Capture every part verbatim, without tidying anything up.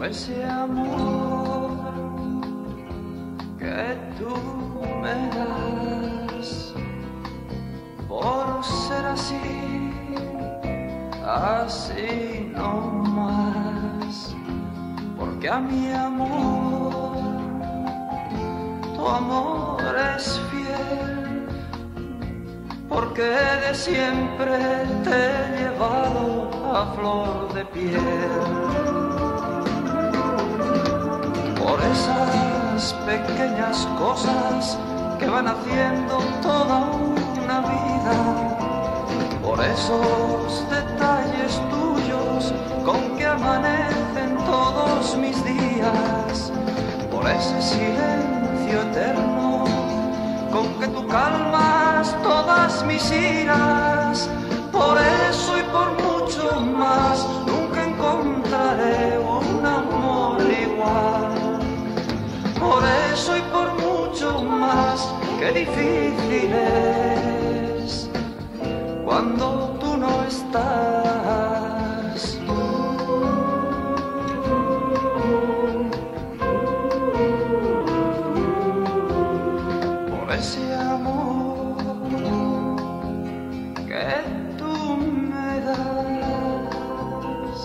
por ese amor que tú me das, por ser así, así no más, porque a mi amor, tu amor es fiel, porque de siempre te he llevado a flor de piel. Por esas pequeñas cosas que van haciendo toda una vida, por esos detalles tuyos con que amanecen todos mis días, por ese silencio eterno con que tú calmas todas mis iras, por eso y por mucho más nunca encontraré un amor igual. Por eso y por mucho más, qué difícil es cuando tú no estás. Por ese amor que tú me das,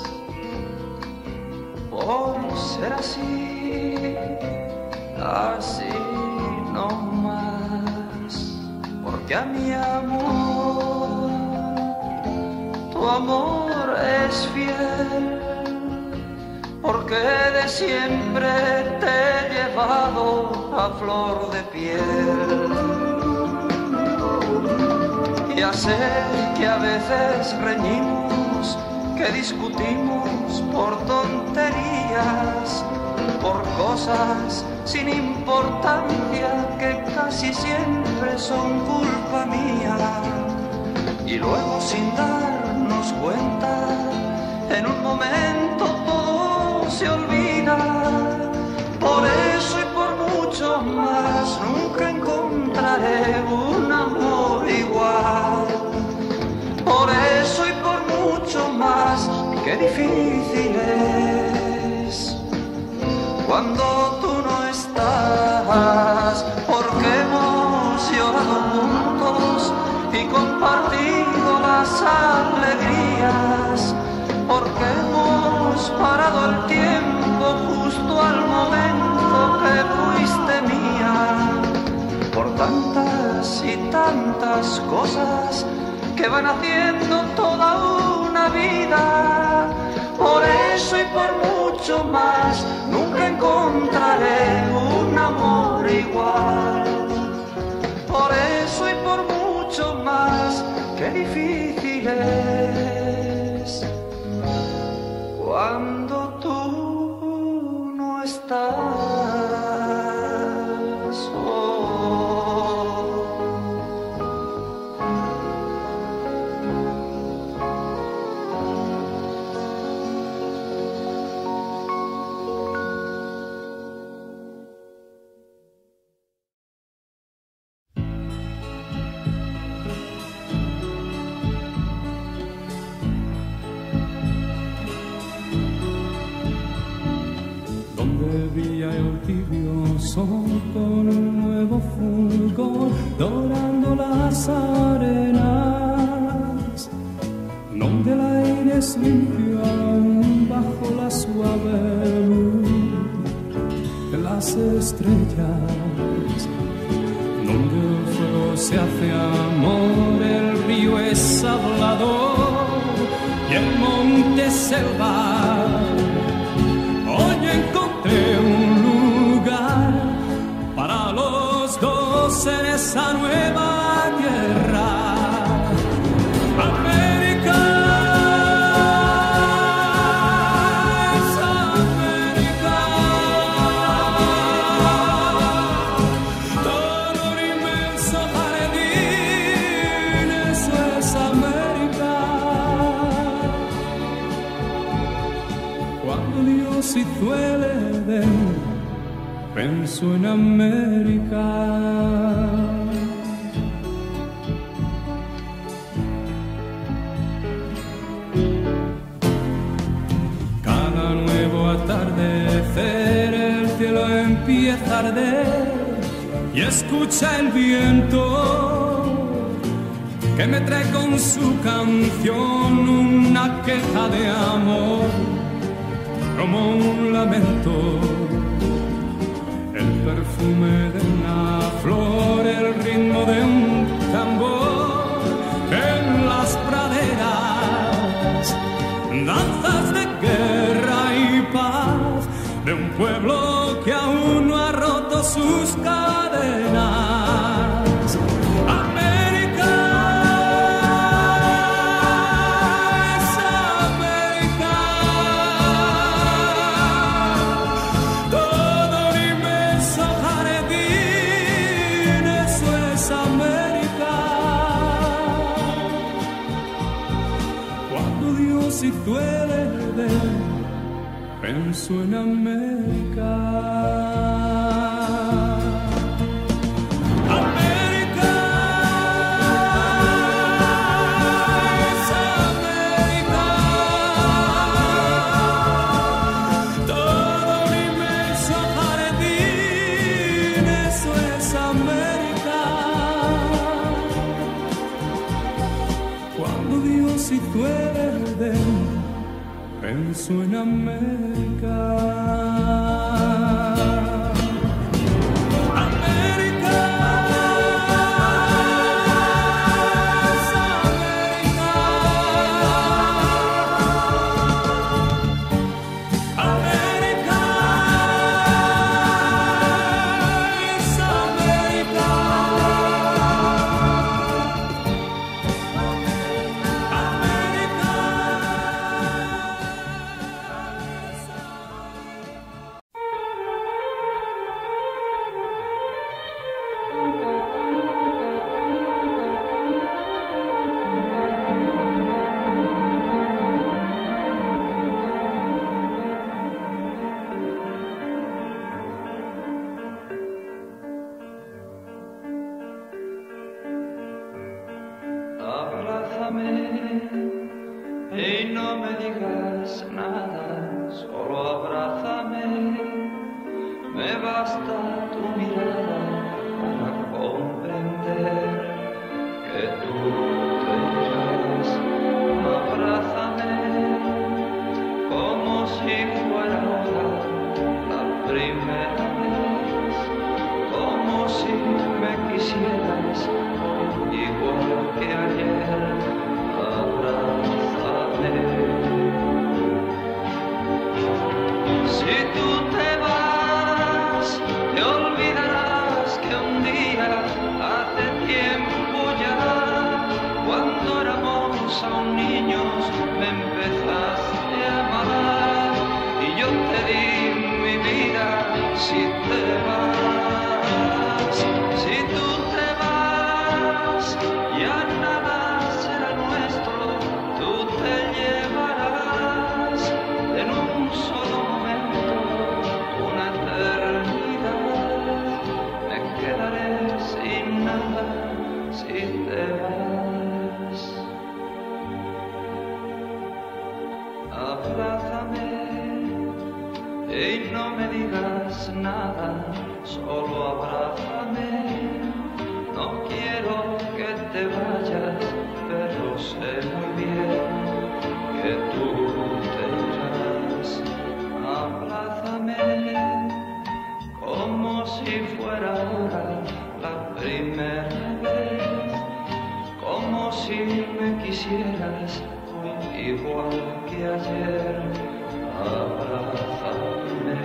por ser así, así no más, porque a mi amor, tu amor es fiel, porque de siempre te he llevado a flor de piel. Ya sé que a veces reñimos, que discutimos por tonterías, por cosas sin importancia que casi siempre son culpa mía, y luego sin darnos cuenta, en un momento todo se olvida. Por eso y por mucho más nunca encontraré un amor igual. Por eso y por mucho más, qué difícil es cuando tú no estás, porque hemos llorado juntos y compartido las alegrías, porque hemos parado el tiempo justo al momento que fuiste mía, por tantas y tantas cosas que van haciendo toda una vida. Por eso y por mucho más nunca encontraré un amor igual. Por eso y por mucho más, qué difícil es cuando tú no estás. Brilla el tibio sol con un nuevo fulgor dorando las arenas, donde el aire es limpio aún bajo la suave luz de las estrellas, donde el fuego se hace amor, el río es hablador y el monte selva. Hoy encontré un lugar para los dos en esa nueva tierra. América es América, todo un inmenso jardín, eso es América. Cuando Dios hizo el Edén, pensó en América. Cada nuevo atardecer el cielo empieza a arder y escucha el viento que me trae con su canción una queja de amor como un lamento. El perfume de una flor, el ritmo de un tambor en las praderas, danzas de guerra y paz de un pueblo que aún no ha roto sus cadenas. América es América, todo un inmenso jardín, eso es América. Cuando Dios hizo el Edén, pienso en América. América es América, todo un inmenso jardín, eso es América. Cuando Dios hizo el Edén, pienso en América. América es América, América es América. Abrázame y no me digas nada, solo abrázame. Me basta tu mirada para comprender que tú te irás. Abrázame como si fuera ahora la primera vez, como si me quisieras igual que ayer. Abrázame. Si tú te vas, te olvidarás que un día, hace tiempo ya, cuando éramos aún niños, me empezaste a amar y yo te di mi vida. Si te vas, si tú te vas, ya nada será nuestro, tú te llevarás en un solo momento una eternidad. Me quedaré sin nada si te vas. Abrázame y no me digas nada, solo abrázame. No quiero que te vayas, pero sé muy bien que tú te irás. Abrázame como si fuera ahora la primera vez, como si me quisieras hoy igual que ayer. Abrázame.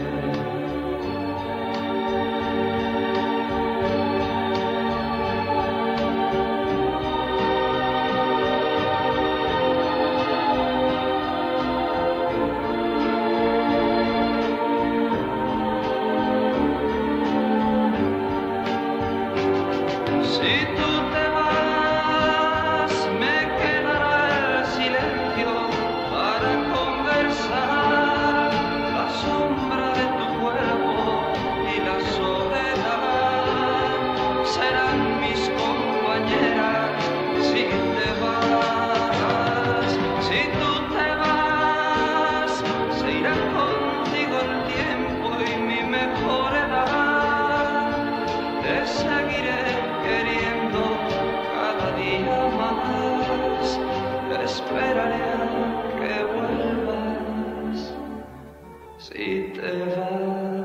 si te vas.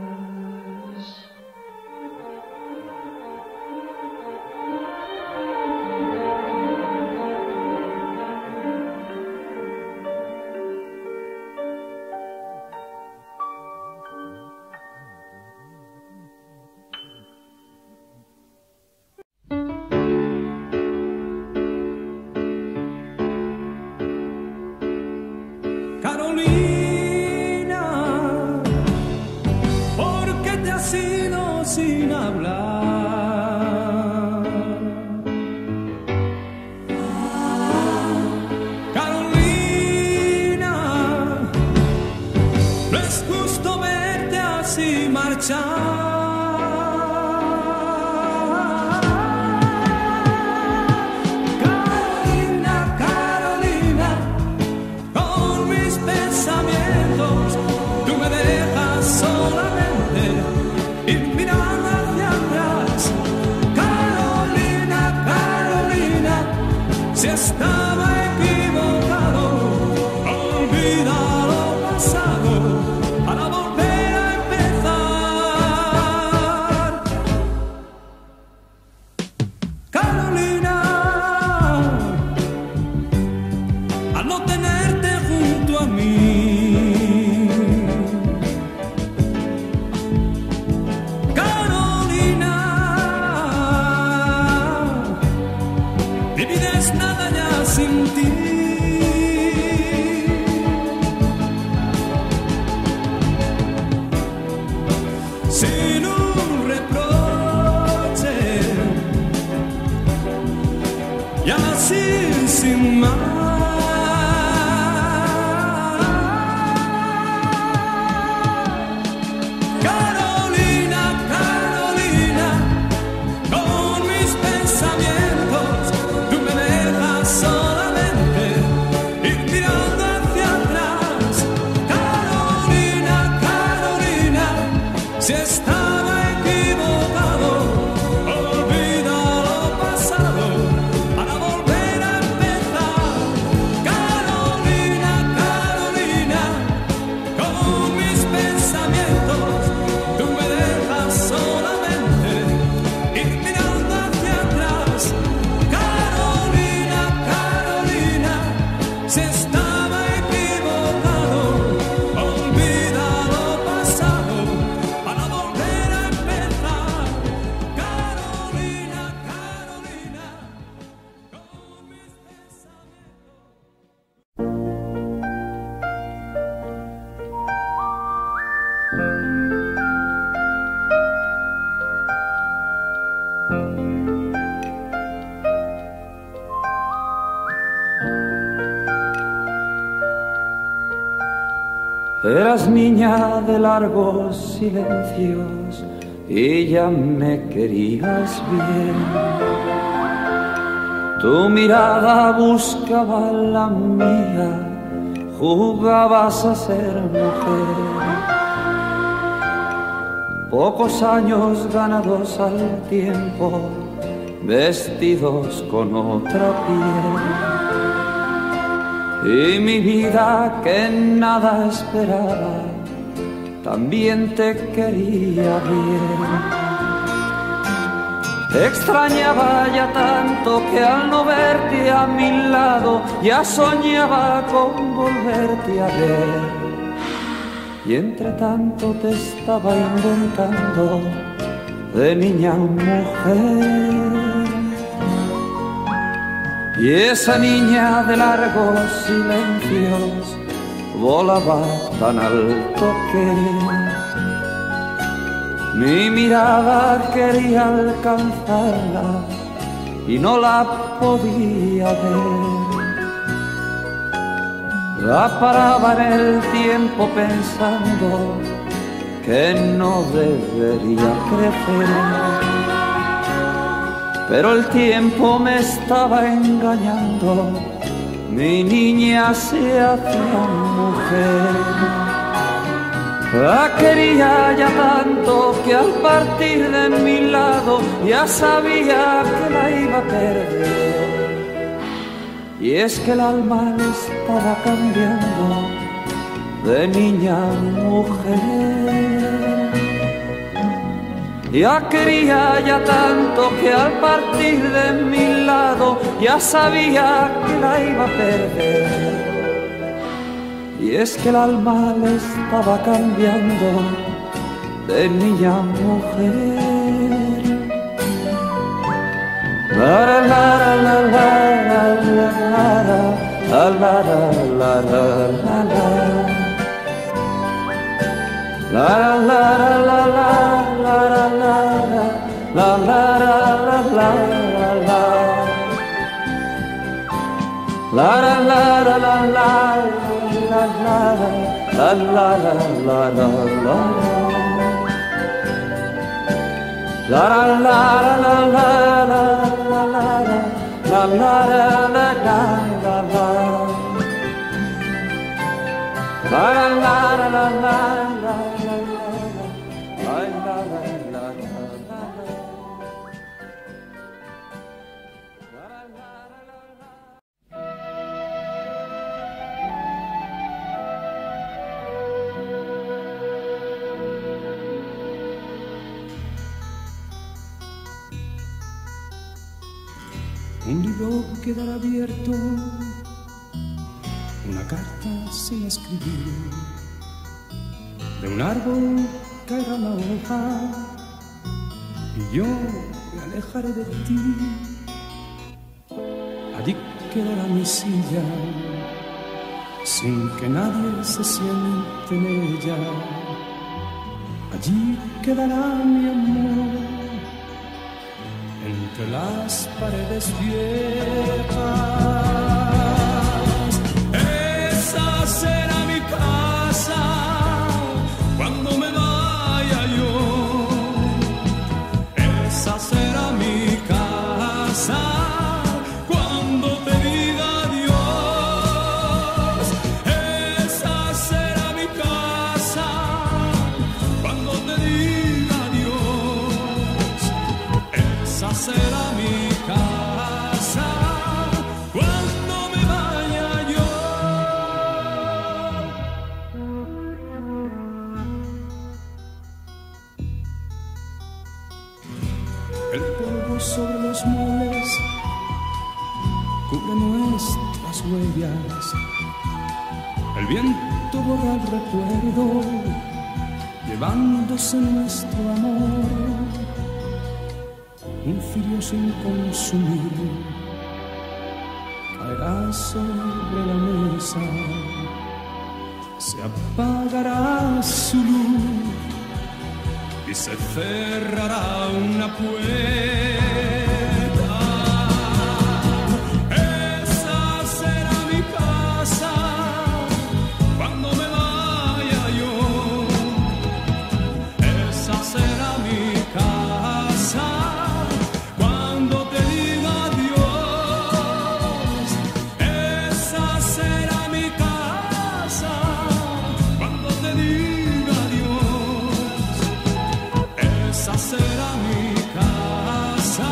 Carolina, ¿por qué te has ido sin hablar? Carolina, no es justo verte así marchar. Si estaba equivocado, olvida lo pasado para volver a empezar. Carolina, al no tenerte junto a mí, Carolina, mi vida es nada ya sin ti. Sin un reproche y así sin más. Carolina, Carolina, con mis pensamientos tú me dejas solamente ir mirando hacia atrás. Carolina, Carolina, si estaba equivocado, olvida lo pasado para volver a empezar. Carolina, Carolina, con mis pensamientos tú me dejas solamente ir mirando hacia atrás. Carolina, Carolina, si estaba equivocado, olvida lo pasado para volver a empezar. Carolina, Carolina, con mis pensamientos. Eras niña de largos silencios y ya me querías bien. Tu mirada buscaba la mía, jugabas a ser mujer. Pocos años ganados al tiempo, vestidos con otra piel. Y mi vida que nada esperaba, también te quería bien. Te extrañaba ya tanto que al no verte a mi lado ya soñaba con volverte a ver. Y entre tanto te estaba inventando de niña a mujer. Y esa niña de largos silencios volaba tan alto que mi mirada quería alcanzarla y no la podía ver. La paraba en el tiempo pensando que no debería crecer. Pero el tiempo me estaba engañando, mi niña se hacía mujer. La quería ya tanto que al partir de mi lado ya sabía que la iba a perder. Y es que el alma le estaba cambiando de niña a mujer. Ya quería ya tanto que al partir de mi lado ya sabía que la iba a perder. Y es que el alma le estaba cambiando de niña a mujer. La la la la la la la la la la la la. La la la la la la la la la la la la. La la la la la la la la la la la la. La la la la la la la la la la la la la. La la la la la la la. Un libro quedará abierto, una carta sin escribir, de un árbol caerá una hoja y yo me alejaré de ti. Allí quedará mi silla, sin que nadie se siente en ella. Allí quedará mi amor, entre las paredes viejas. Esa será mi casa cuando me vaya yo. Esa será mi casa cuando te diga adiós. Esa será mi casa cuando te diga adiós. Esa será mi casa cuando me vaya yo. El polvo sobre los muebles cubre nuestras huellas. El viento borra el recuerdo, llevándose nuestro amor. Un cirio sin consumir caerá sobre la mesa, se apagará su luz y se cerrará una puerta. Esa será mi casa cuando me vaya yo. Esa será mi casa cuando te diga adiós. Esa será mi casa cuando te diga adiós. Esa será mi casa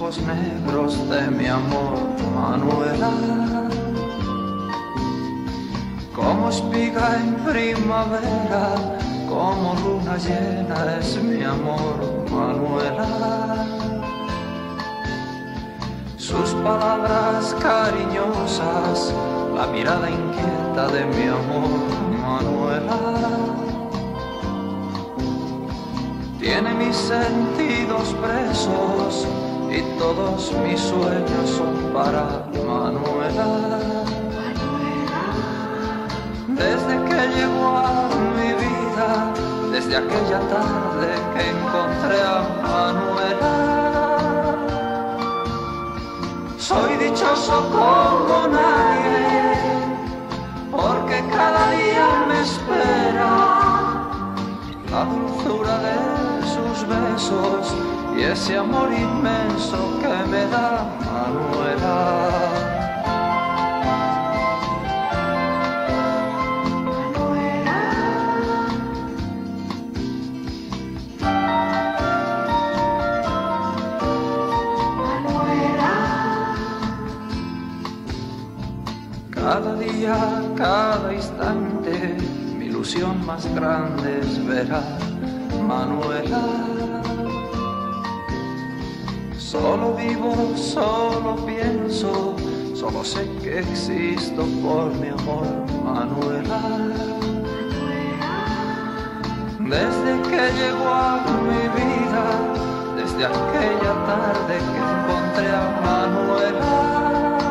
ojos negros de mi amor, Manuela. Como espiga en primavera, como luna llena es mi amor, Manuela. Sus palabras cariñosas, la mirada inquieta de mi amor, Manuela. Tiene mis sentidos presos y todos mis sueños son para Manuela. Desde que llegó a mi vida, desde aquella tarde que encontré a Manuela, soy dichoso como nadie, porque cada día me espera la dulzura de sus besos y ese amor inmenso que me da Manuela. Cada día, cada instante, mi ilusión más grande es ver a Manuela. Solo vivo, solo pienso, solo sé que existo por mi amor, Manuela. Desde que llegó a mi vida, desde aquella tarde que encontré a Manuela,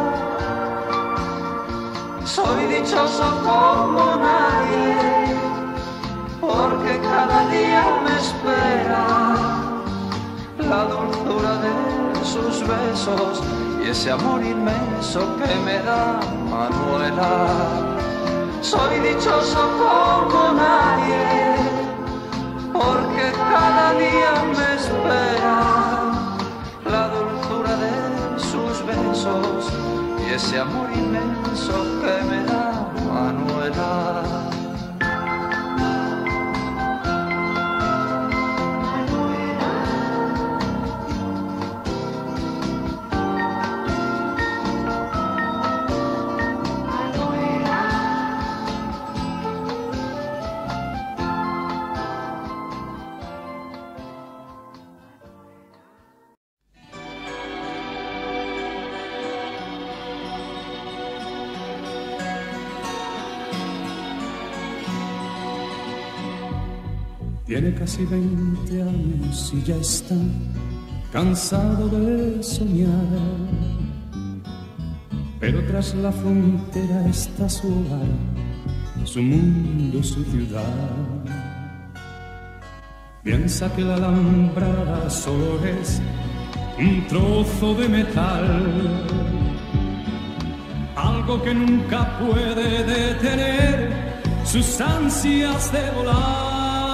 soy dichoso como nadie, porque cada día me espera la dulzura de sus besos y ese amor inmenso que me da Manuela. Soy dichoso como nadie, porque cada día me espera la dulzura de sus besos y ese amor inmenso que me da Manuela. Tiene casi veinte años y ya está cansado de soñar, pero tras la frontera está su hogar, su mundo, su ciudad. Piensa que la alambrada solo es un trozo de metal, algo que nunca puede detener sus ansias de volar.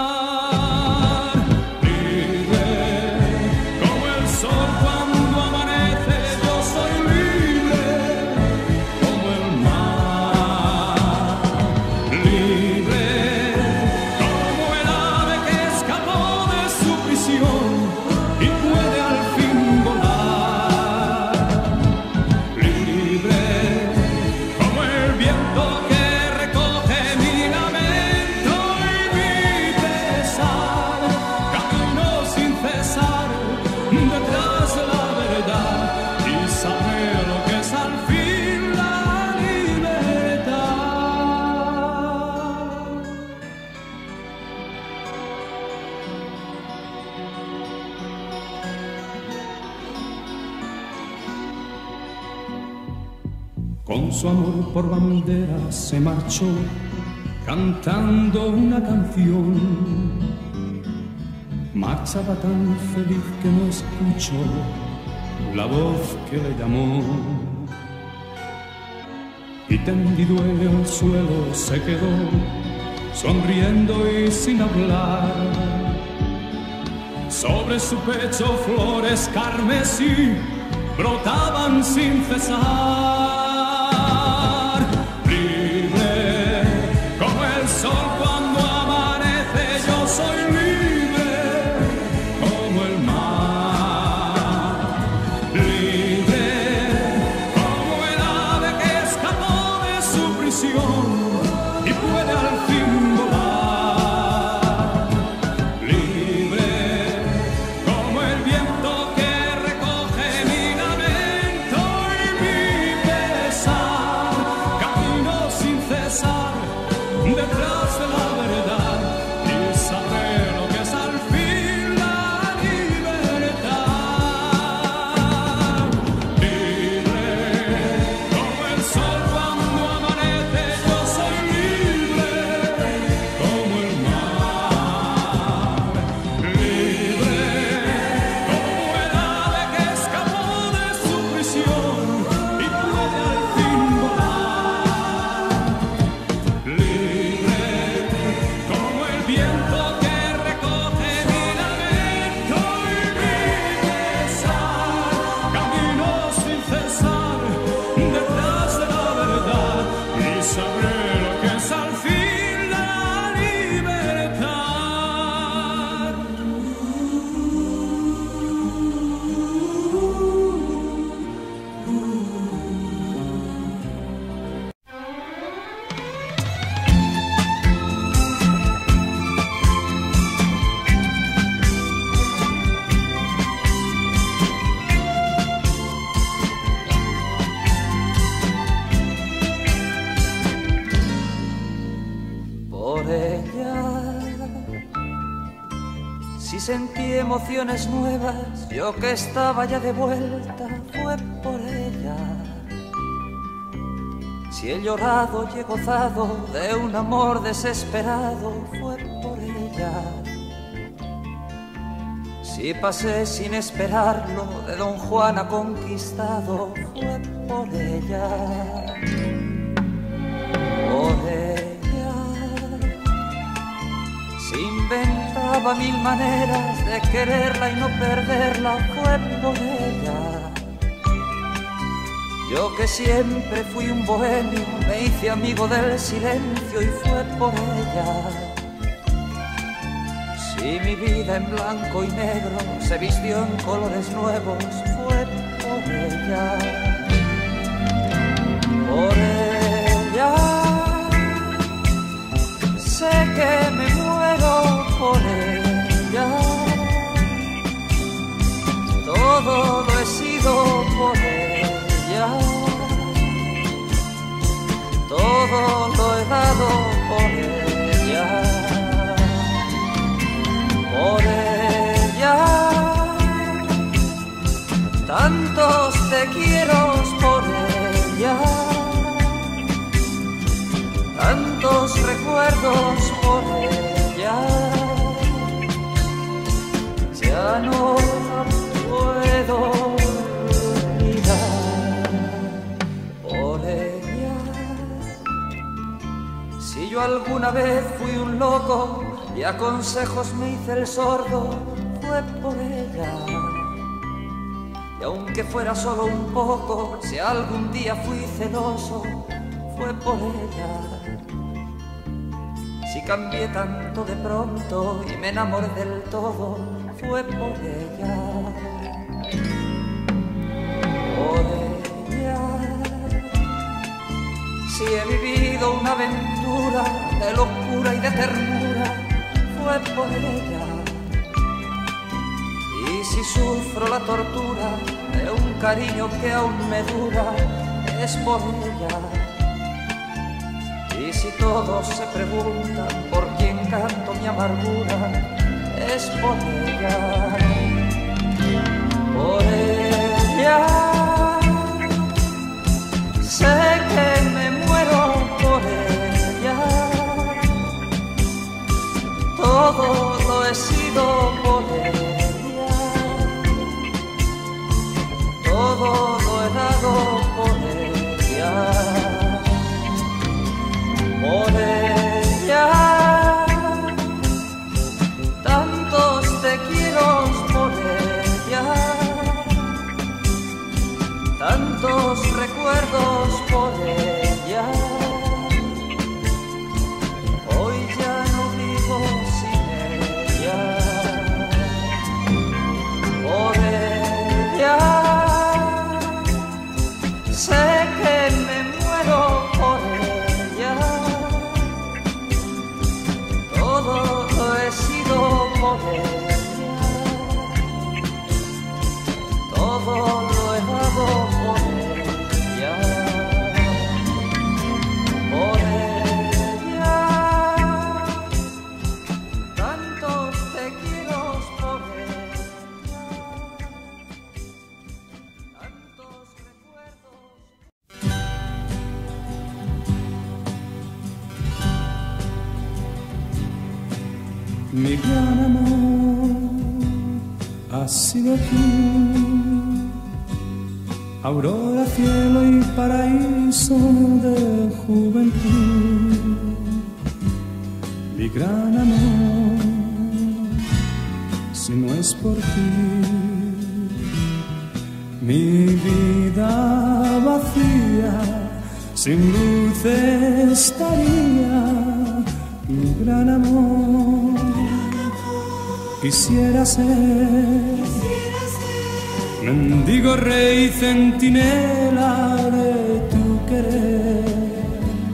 Con su amor por bandera se marchó cantando una canción. Marchaba tan feliz que no escuchó la voz que le llamó. Y tendido en el suelo se quedó, sonriendo y sin hablar. Sobre su pecho flores carmesí brotaban sin cesar. y puede al fin volar, libre como el viento que recoge mi lamento y mi pesar, camino sin cesar detrás de la verdad y sabré lo que es al fin la libertad. Libre como el sol cuando amanece, yo soy libre como el mar. Libre como el ave que escapó de su prisión y puede al fin volar. Libre como el viento que recoge mi lamento y mi pesar, camino sin cesar detrás de la verdad y sabré lo que es al fin la libertad. Por ella, si sentí emociones nuevas, yo que estaba ya de vuelta, fue por ella. Si he llorado y he gozado de un amor desesperado, fue por ella. Si pasé sin esperarlo de Don Juan a conquistado, fue por ella. Por ella, si inventaba mil maneras de quererla y no perderla, fue por ella. Yo que siempre fui un bohemio, me hice amigo del silencio y fue por ella. Si mi vida en blanco y negro se vistió en colores nuevos, fue por ella. Por ella, sé que me muero por ella. Todo lo he sido por ella. Todo lo he dado por ella. Por ella, tantos te quiero por ella, tantos recuerdos por ella, ya no la puedo olvidar. Por ella, si yo alguna vez fui un loco y a consejos me hice el sordo, fue por ella. Y aunque fuera solo un poco, si algún día fui celoso, fue por ella. Si cambié tanto de pronto y me enamoré del todo, fue por ella. Por ella, si he vivido una aventura de locura y de ternura, fue por ella. Y si sufro la tortura de un cariño que aún me dura, es por ella. Y si todos se preguntan por quién canto mi amargura, es por ella. Por ella, sé que me muero por ella. Todo lo he sido por ella, todo lo he dado por ella. Por ella, tantos te quiero por ella, Mi gran amor has sido tú, aurora, cielo y paraíso de juventud. Mi gran amor, si no es por ti, mi vida vacía, sin luz estaría. Mi gran amor, quisiera ser mendigo, rey, centinela de tu querer,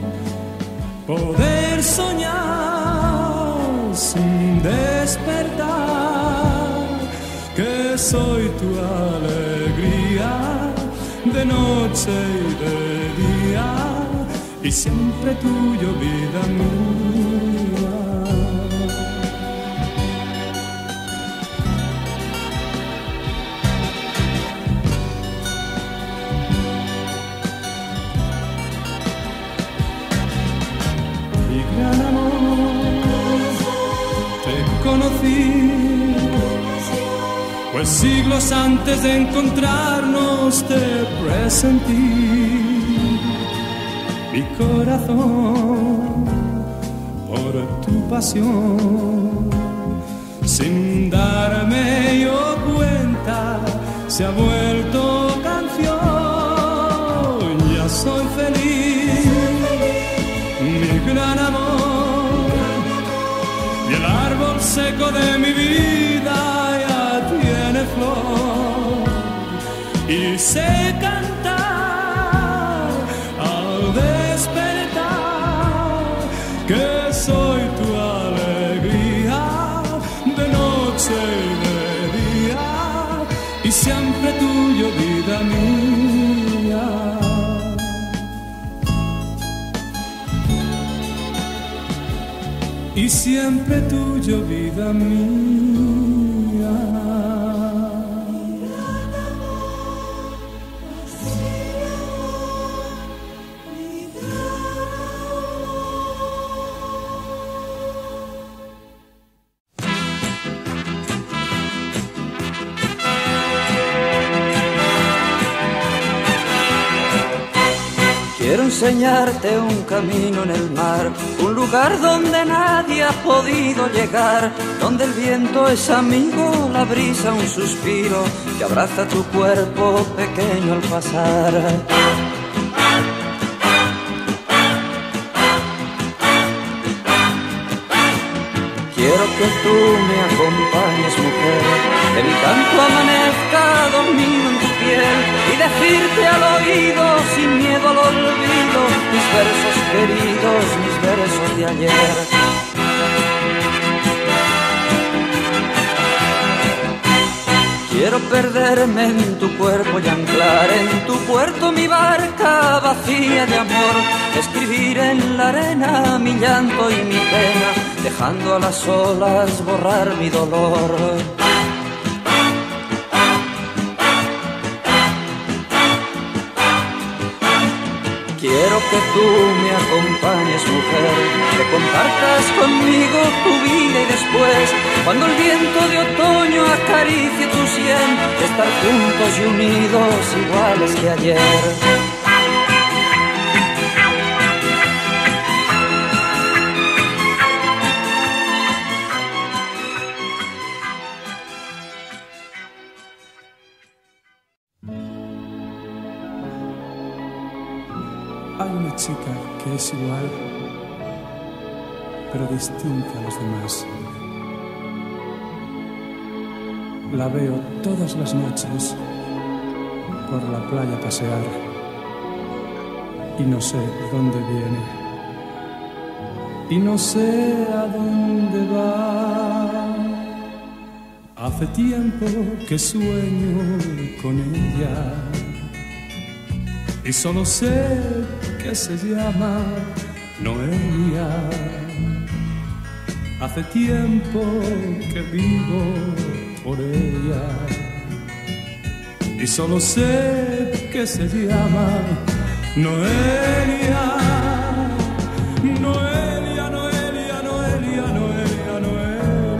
poder soñar sin despertar, que soy tu alegría de noche y de día, y siempre tuyo, vida mía. Mi gran amor, te conocí, pues siglos antes de encontrarnos te presentí. Mi corazón, por tu pasión, sin darme yo cuenta, se ha vuelto canción. Ya soy feliz, mi gran amor, y el árbol seco de mi vida ya tiene flor, y sé cantar que soy tu alegría de noche y de día, y siempre tuyo, vida mía. Y siempre tuyo, vida mía. Quiero enseñarte un camino en el mar, un lugar donde nadie ha podido llegar, donde el viento es amigo, la brisa un suspiro, que abraza tu cuerpo pequeño al pasar. Quiero que tú me acompañes, mujer, que mi canto amanezca dormido en tu piel, y decirte al oído, sin miedo al olvido, mis versos queridos, mis versos de ayer. Quiero perderme en tu cuerpo y anclar en tu puerto mi barca vacía de amor, escribir en la arena mi llanto y mi pena, dejando a las olas borrar mi dolor. Quiero que tú me acompañes, mujer, que compartas conmigo tu vida y después, cuando el viento de otoño acaricie tu sien, estar juntos y unidos iguales que ayer. Hay una chica que es igual, pero distinta a los demás. La veo todas las noches por la playa pasear y no sé dónde viene y no sé a dónde va. Hace tiempo que sueño con ella y solo sé que se llama Noelia. Hace tiempo que vivo por ella y solo sé que se llama Noelia. Noelia, Noelia, Noelia, Noelia, Noelia.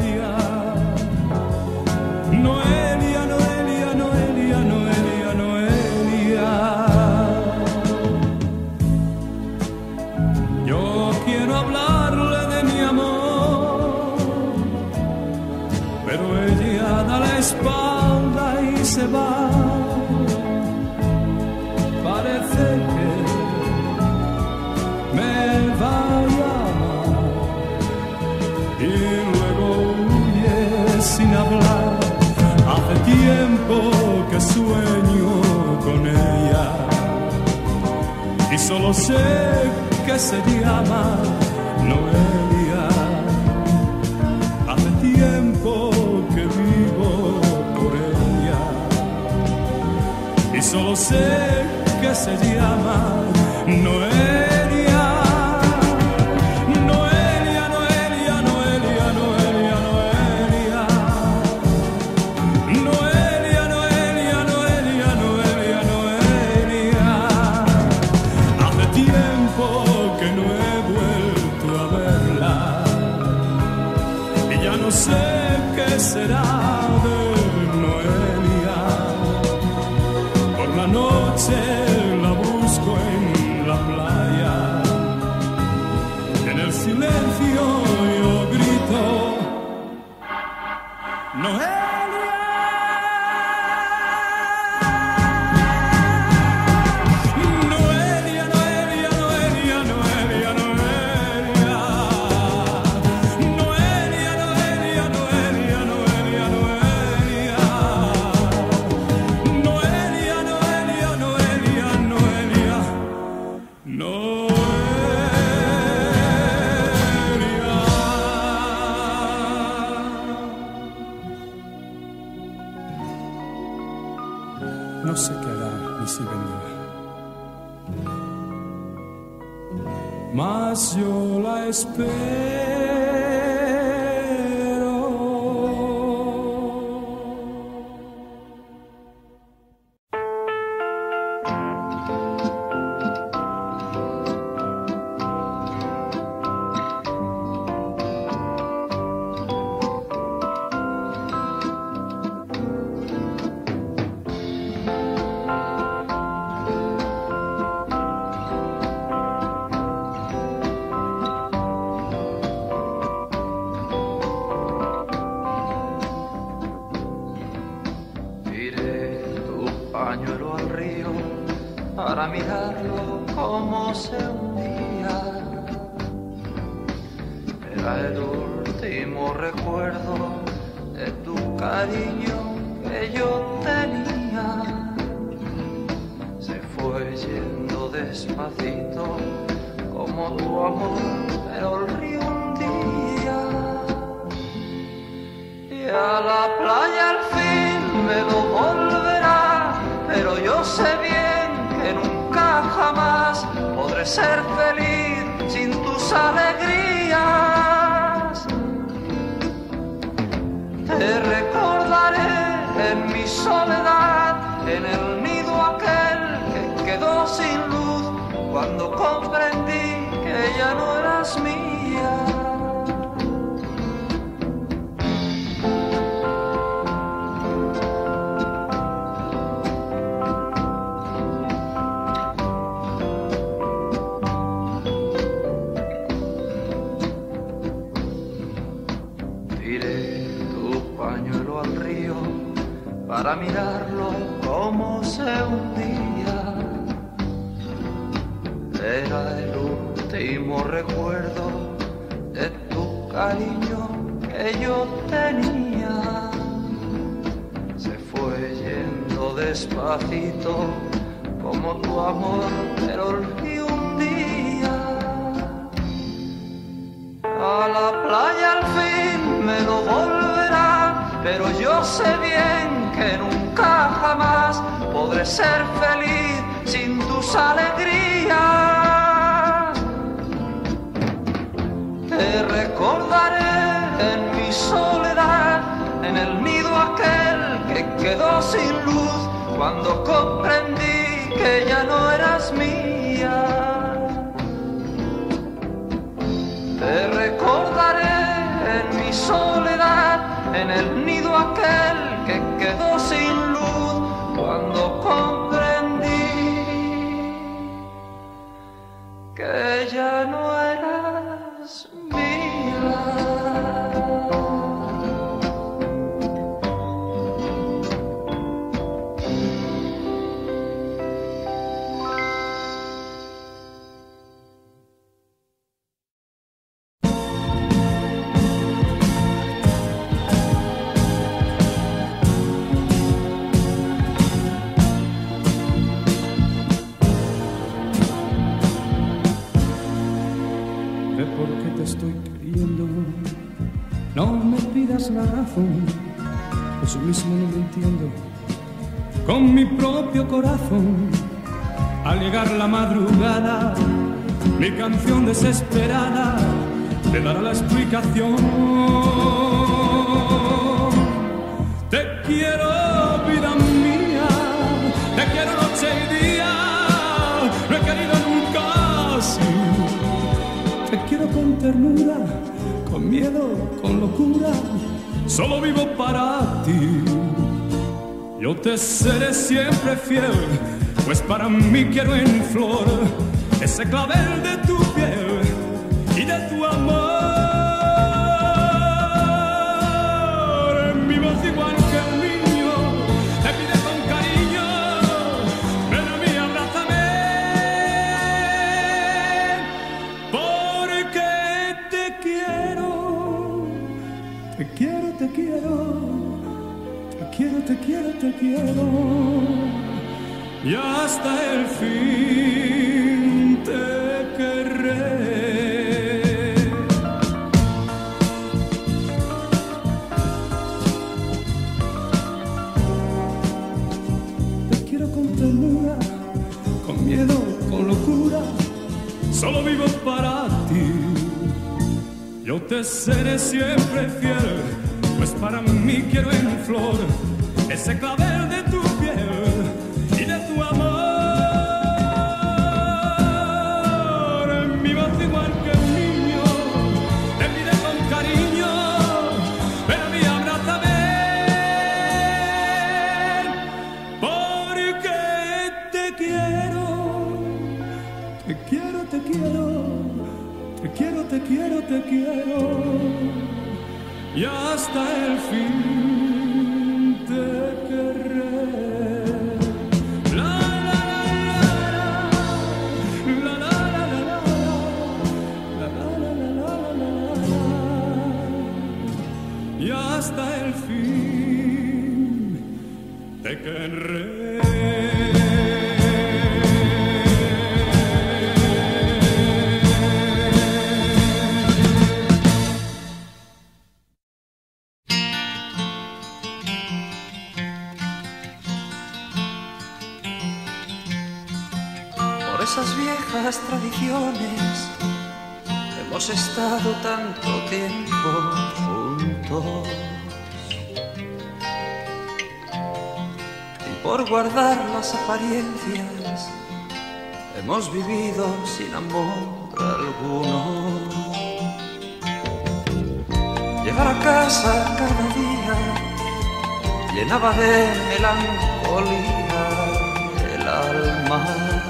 solo sé que se llama Noelia. Hace tiempo que vivo por ella y solo sé que se llama Noelia. Noelia, Noelia, Noelia, Noelia, Noelia. Noelia, Noelia, Noelia, Noelia, Noelia. Hace tiempo que no he vuelto a verla y ya no sé qué será de Noelia. Por la noche la busco en la playa, en el silencio yo grito Noelia. Noelia, Noelia, Noelia, Noelia, Noelia. Noelia, Noelia, Noelia, Noelia, Noelia. Noelia, Noelia, Noelia, Noelia, Noelia. No sé qué hará ni si vendrá, mas yo la espero. Tiré tu pañuelo al río para mirarlo como se hundía. Era el último recuerdo de tu cariño que yo tenía. Se fue yendo despacito como tu amor, pero el río un día. Y a la playa al fin me lo volverá, pero yo sé bien que nunca jamás podré ser feliz sin tus alegrías. Te recordaré en mi soledad, en el nido aquel que quedó sin luz, cuando comprendí que ya no eras mía. Tiré tu pañuelo al río para mirarlo como se hundía. Era el último recuerdo de tu cariño que yo tenía. Se fue yendo despacito como tu amor, pero el río un día. A la playa al fin me lo volverá, pero yo sé bien que nunca jamás podré ser feliz sin tus alegrías. Te recordaré en mi soledad, en el nido aquel que quedó sin luz, cuando comprendí que ya no eras mía. Te recordaré en mi soledad, en el nido aquel que quedó sin luz, cuando comprendí que ya no eras mía. que te estoy queriendo. No me pidas la razón, pues yo mismo no lo entiendo. Con mi propio corazón, al llegar la madrugada, mi canción desesperada te dará la explicación. Te quiero, vida mía, te quiero noche y día, no he querido nunca así. Te quiero con ternura, con miedo, con locura, solo vivo para ti. Yo te seré siempre fiel, pues para mí quiero en flor ese clavel de tu piel y de tu amor. Mi voz igual que el niño te pide con cariño, ven a mí, abrázame, porque te quiero, te quiero, te quiero, te quiero, te quiero, te quiero, y hasta el fin te querré. Te quiero con ternura, con miedo, con locura, solo vivo para ti. Yo te seré siempre fiel, pues para mí quiero en flor ese clavel de tu piel y de tu amor. Mi voz igual que el niño te pide con cariño, ven a mí, abrázame, porque te quiero, te quiero, te quiero, te quiero, te quiero, te quiero, y hasta el fin te querré. Y hasta el fin te querré. Por esas viejas tradiciones hemos estado tanto tiempo juntos, y por guardar las apariencias hemos vivido sin amor alguno. Llegar a casa cada día llenaba de melancolía el alma,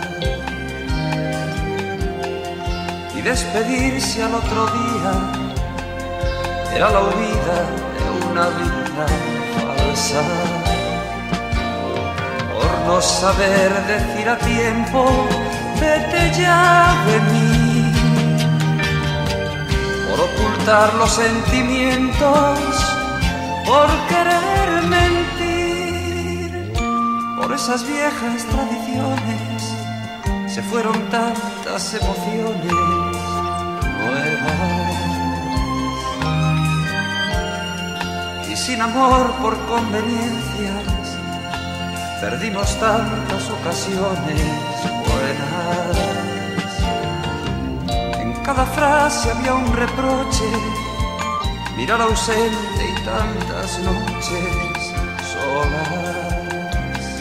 y despedirse al otro día era la huida de una vida falsa. Por no saber decir a tiempo vete ya de mí, por ocultar los sentimientos, por querer mentir, por esas viejas tradiciones se fueron tantas emociones nuevas, y sin amor por conveniencias perdimos tantas ocasiones buenas. En cada frase había un reproche, mirar ausente y tantas noches solas.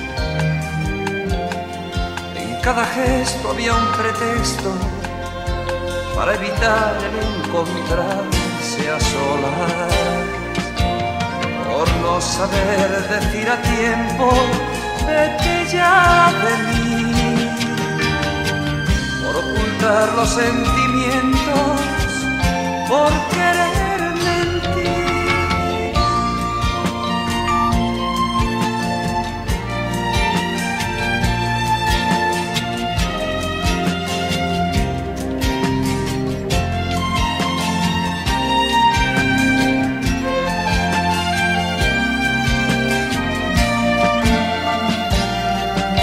En cada gesto había un pretexto para evitar el encontrarse a solas. Por no saber decir a tiempo vete ya de mí, por ocultar los sentimientos, por querer mentir.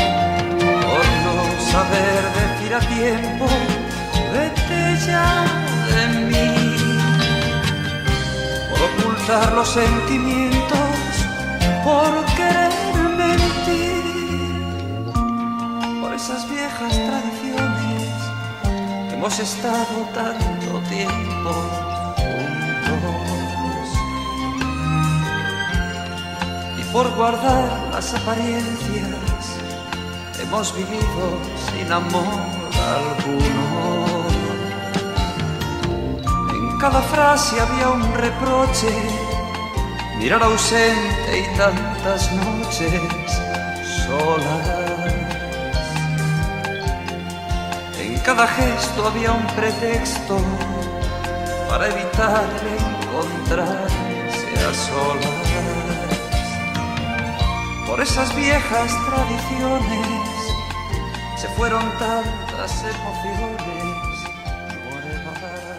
Por no saber decir a tiempo vete ya guardar los sentimientos, por querer mentir, por esas viejas tradiciones. Hemos estado tanto tiempo juntos, y por guardar las apariencias hemos vivido sin amor alguno. En cada frase había un reproche, mirar ausente y tantas noches solas. En cada gesto había un pretexto para evitar el encontrarse a solas. Por esas viejas tradiciones se fueron tantas emociones nuevas.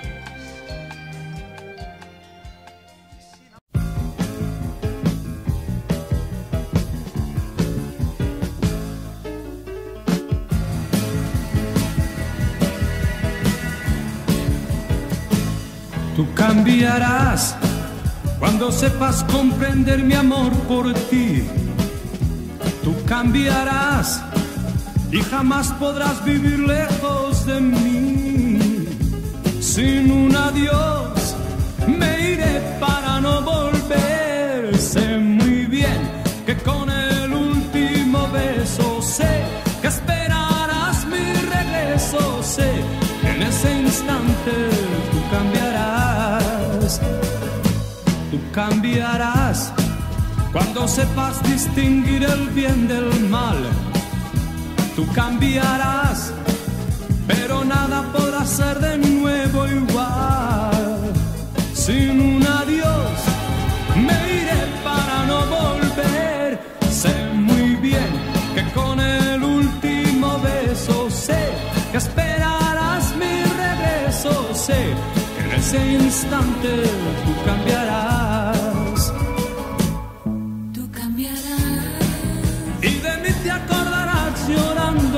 Tú cambiarás cuando sepas comprender mi amor por ti. Tú cambiarás y jamás podrás vivir lejos de mí. Sin un adiós me iré para no volver. Sé muy bien que con el último beso sé que esperarás mi regreso. Sé que en ese instante tú cambiarás. Tú cambiarás cuando sepas distinguir el bien del mal. Tú cambiarás, pero nada podrá ser de nuevo igual. Sin un adiós me iré para no volver. Sé muy bien que con el último beso sé que esperarás mi regreso. Sé que en ese instante tú cambiarás. Tú cambiarás Y de mí te acordarás llorando.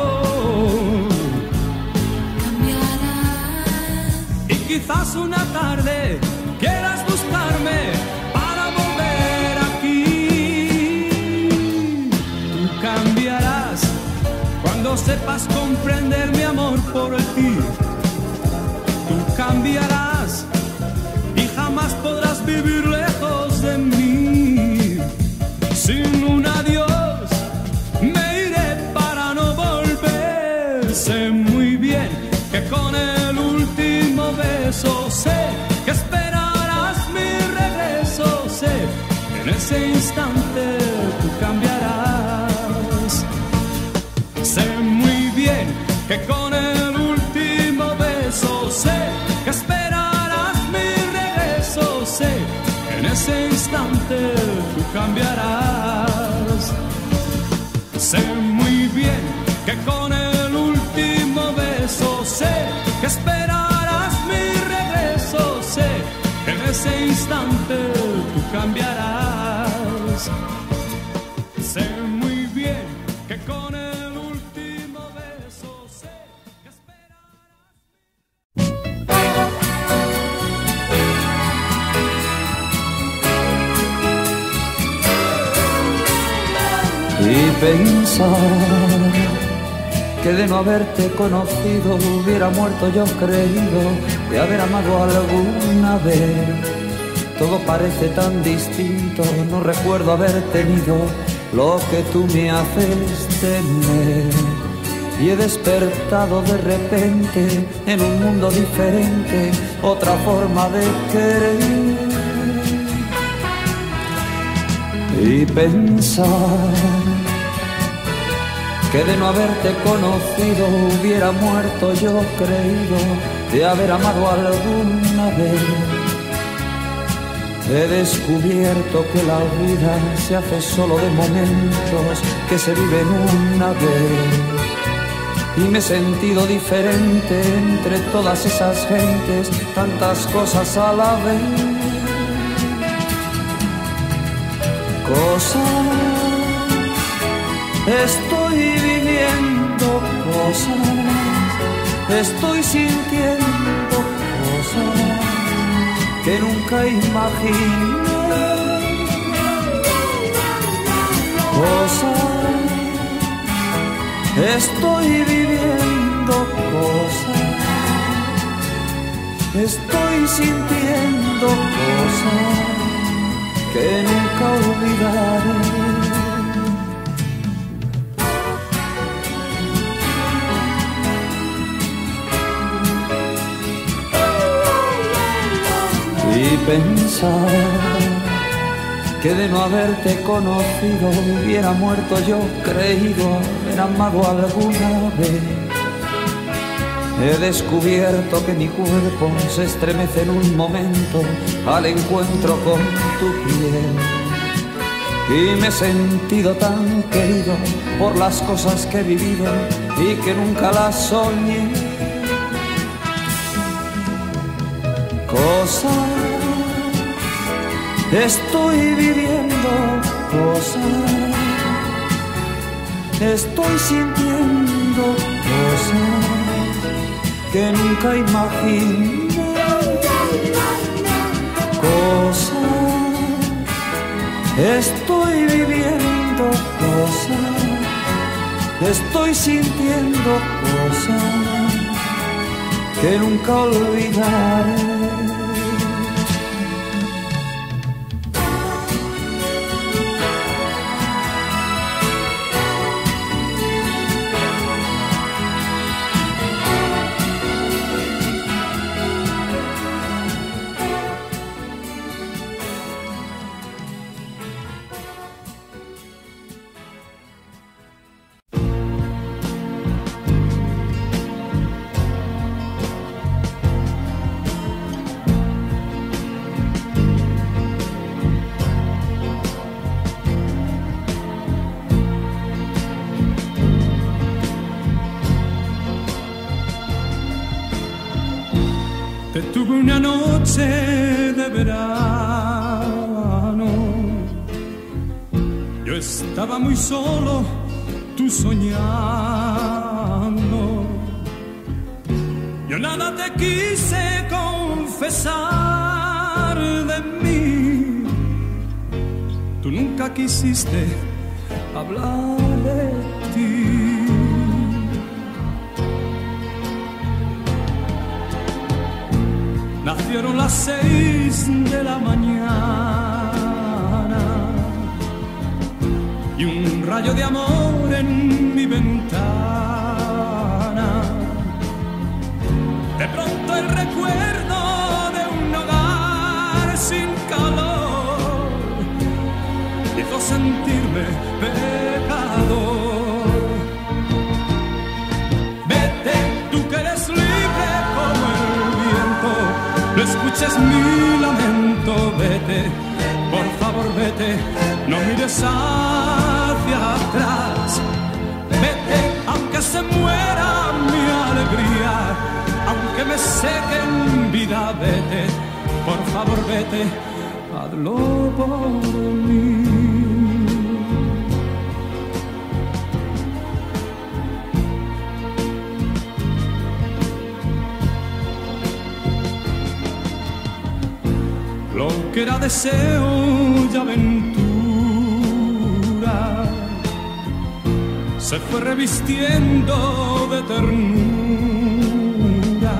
Cambiarás Y quizás una tarde quieras buscarme para volver aquí. Tú cambiarás cuando sepas comprender mi amor por ti. Tú cambiarás y jamás podrás vivir lejos de mí. Sin un adiós me iré para no volver. Sé muy bien que con el último beso sé que esperarás mi regreso. Sé que en ese instante tú cambiarás. Sé muy bien que con el último beso sé que esperarás mi regreso. Sé que en ese instante tú cambiarás. Sé muy bien que con el último beso sé que esperarás mi regreso. Sé que en ese instante tú cambiarás. Sé muy bien que con el último beso sé que esperarás. Y pensar que de no haberte conocido hubiera muerto yo creído de haber amado alguna vez. Todo parece tan distinto, no recuerdo haber tenido lo que tú me haces tener. Y he despertado de repente en un mundo diferente, otra forma de querer. Y pensar que de no haberte conocido hubiera muerto yo creído de haber amado alguna vez. He descubierto que la vida se hace solo de momentos que se viven una vez. Y me he sentido diferente entre todas esas gentes, tantas cosas a la vez. Cosas, estoy viviendo cosas, estoy sintiendo cosas que nunca imaginé. Cosas, estoy viviendo cosas, estoy sintiendo cosas que nunca olvidaré. Y pensar que de no haberte conocido hubiera muerto yo creído haber amado alguna vez. He descubierto que mi cuerpo se estremece en un momento al encuentro con tu piel. Y me he sentido tan querido por las cosas que he vivido y que nunca las soñé. Cosas, estoy viviendo cosas, estoy sintiendo cosas que nunca imaginé. Cosas, estoy viviendo cosas, estoy sintiendo cosas que nunca olvidaré. Tuve una noche de verano, yo estaba muy solo, tú soñando. Yo nada te quise confesar de mí, tú nunca quisiste hablar de ti. Nacieron las seis de la mañana y un rayo de amor en mi ventana. De pronto el recuerdo de un hogar sin calor hizo sentirme pecador. Vete, tú que eres libre como el viento, no escuches mi lamento, vete, por favor vete, no mires hacia atrás. Vete, aunque se muera mi alegría, aunque me seque en vida, vete, por favor vete, hazlo por mí. Lo que era deseo y aventura se fue revistiendo de ternura.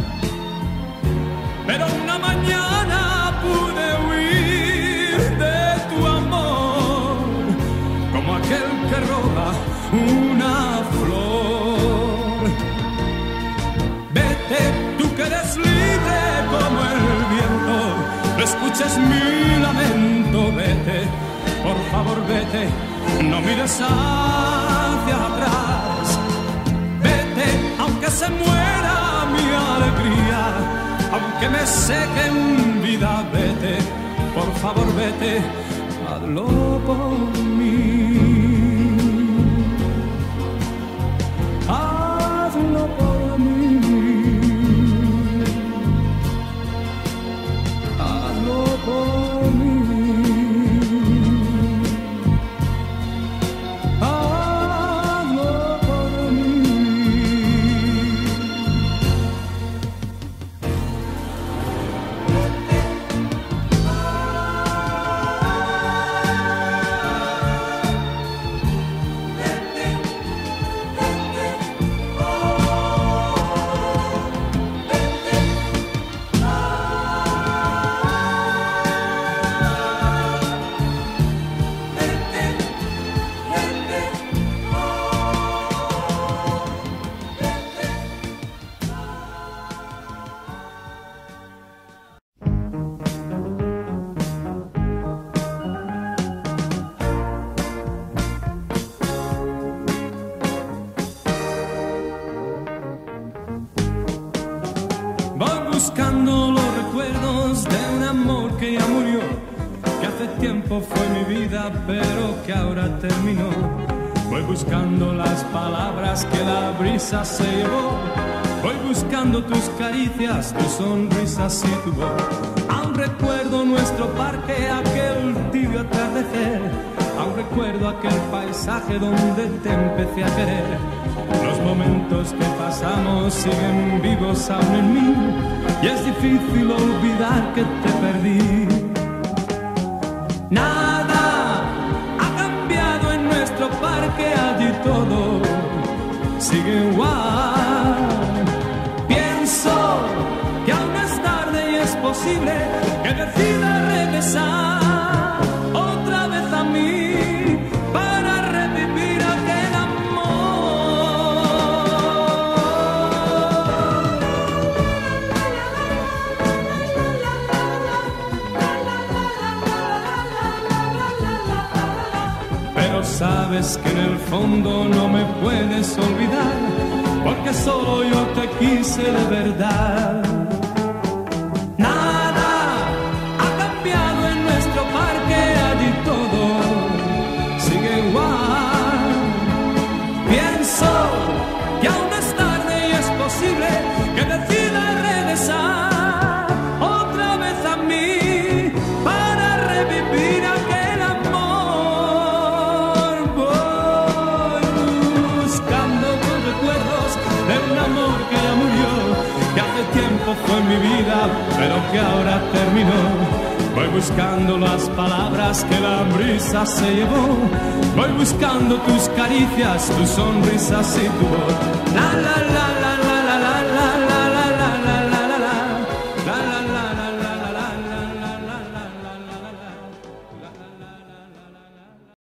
Pero una mañana pude huir de tu amor, como aquel que roba una flor. Vete, tú que eres libre como el viento, no escuches mi lamento, vete, por favor vete, no mires hacia atrás. Vete, aunque se muera mi alegría, aunque me seque en vida, vete, por favor vete, hazlo por mí. Hazlo por mí. Por mí. Hazlo por mí. amor que ya murió, que hace tiempo fue mi vida, pero que ahora terminó. Voy buscando las palabras que la brisa se llevó. Voy buscando tus caricias, tus sonrisas y tu voz. Aún recuerdo nuestro parque, aquel tibio atardecer. Aún recuerdo aquel paisaje donde te empecé a querer. Los momentos que pasamos siguen vivos aún en mí, y es difícil olvidar que te perdí. Nada ha cambiado en nuestro parque, allí todo sigue igual. Pienso que aún es tarde y es posible que decida regresar otra vez a mí para revivir aquel amor. Pero sabes que en el fondo no me puedes olvidar, porque solo yo te quise de verdad. Nada ha cambiado en nuestro parque, allí todo sigue igual. Pienso que aún es tarde y es posible que decida regresar otra vez a mí para revivir aquel amor. Voy buscando tus recuerdos de un amor que ya murió, que hace tiempo fue mi vida, pero que ahora terminó. Voy buscando las palabras que la brisa se llevó. Voy buscando tus caricias, tus sonrisas y tu voz. La la la la la.